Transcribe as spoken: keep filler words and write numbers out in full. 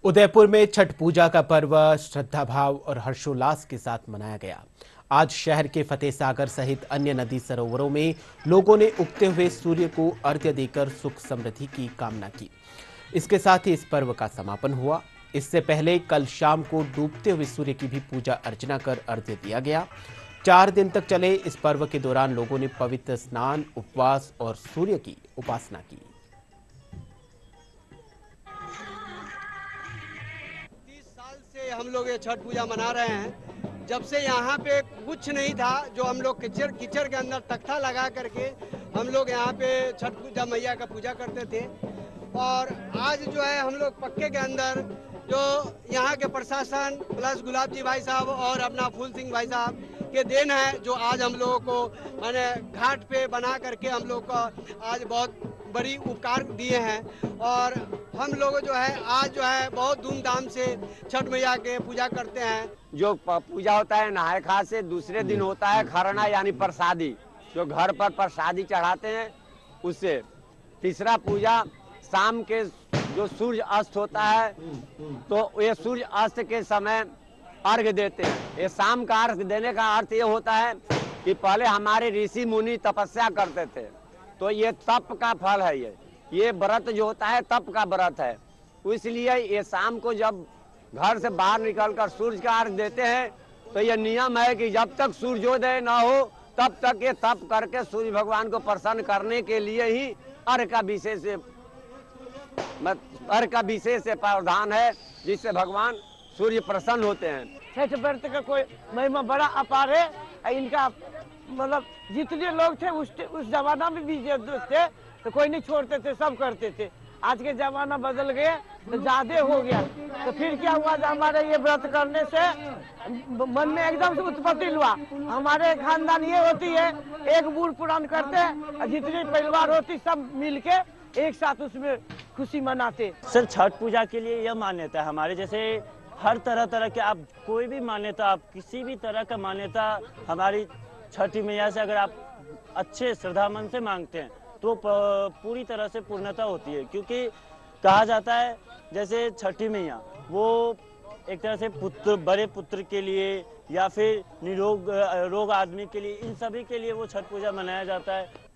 उदयपुर में छठ पूजा का पर्व श्रद्धा भाव और हर्षोल्लास के साथ मनाया गया। आज शहर के फतेह सागर सहित अन्य नदी सरोवरों में लोगों ने उगते हुए सूर्य को अर्घ्य देकर सुख समृद्धि की कामना की। इसके साथ ही इस पर्व का समापन हुआ। इससे पहले कल शाम को डूबते हुए सूर्य की भी पूजा अर्चना कर अर्घ्य दिया गया। चार दिन तक चले इस पर्व के दौरान लोगों ने पवित्र स्नान, उपवास और सूर्य की उपासना की। से हम लोग ये छठ पूजा मना रहे हैं। जब से यहाँ पे कुछ नहीं था, जो हम लोग कीचड़ कीचड़ के अंदर तख्ता लगा करके हम लोग यहाँ पे छठ पूजा मैया का पूजा करते थे। और आज जो है हम लोग पक्के के अंदर जो यहाँ के प्रशासन प्लस गुलाब जी भाई साहब और अपना फूल सिंह भाई साहब के देन है, जो आज हम लोगों को माने घाट पे बना करके हम लोग को आज बहुत बड़ी उपकार दिए हैं। और हम लोग जो है आज जो है बहुत धूमधाम से छठ मैया के पूजा करते हैं। जो पूजा होता है नहाए खास से दूसरे दिन होता है खरना यानी प्रसादी, जो घर पर प्रसादी चढ़ाते हैं उससे। तीसरा पूजा शाम के जो सूर्य अस्त होता है, तो ये सूर्य अस्त के समय अर्घ देते हैं। ये शाम का अर्घ देने का अर्थ ये होता है कि पहले हमारे ऋषि मुनि तपस्या करते थे, तो ये तप का फल है। ये ये व्रत जो होता है तप का व्रत है। इसलिए ये शाम को जब घर से बाहर निकलकर सूर्य का अर्घ देते हैं, तो ये नियम है कि जब तक सूर्योदय न हो तब तक ये तप करके सूर्य भगवान को प्रसन्न करने के लिए ही अर्घ का विशेष अर्घ का विशेष प्रावधान है, जिससे भगवान सूर्य प्रसन्न होते हैं। छठ व्रत का कोई महिमा बड़ा अपार है। इनका मतलब जितने लोग थे उस उस जमाना में भी थे तो कोई नहीं छोड़ते थे, सब करते थे। आज के जमाना बदल गए तो ज्यादा हो गया। तो फिर क्या हुआ, हमारे ये व्रत करने से मन में एकदम से उत्पत्ति हुआ। हमारे खानदान ये होती है, एक बूढ़ पुराण करते हैं, जितनी परिवार होती सब मिलके एक साथ उसमें खुशी मनाते। सर छठ पूजा के लिए यह मान्यता है, हमारे जैसे हर तरह तरह के आप कोई भी मान्यता, आप किसी भी तरह का मान्यता हमारी छठी मैया से अगर आप अच्छे श्रद्धा मन से मांगते हैं तो पूरी तरह से पूर्णता होती है। क्योंकि कहा जाता है जैसे छठी मैया वो एक तरह से पुत्र, बड़े पुत्र के लिए या फिर निरोग रोग आदमी के लिए, इन सभी के लिए वो छठ पूजा मनाया जाता है।